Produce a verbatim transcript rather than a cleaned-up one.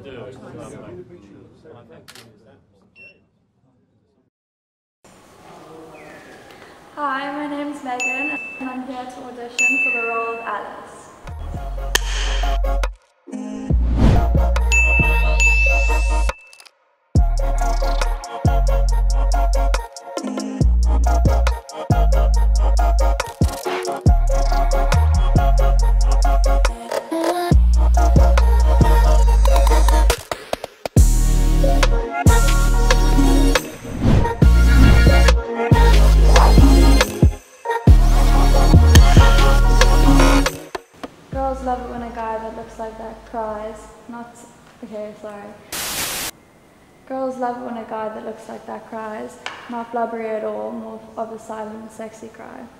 do. Hi, my name is Megan and I'm here to audition for the role of Alice. Girls love it when a guy that looks like that cries. Not... okay, sorry. Girls love it when a guy that looks like that cries. Not blubbery at all, more of a silent, sexy cry.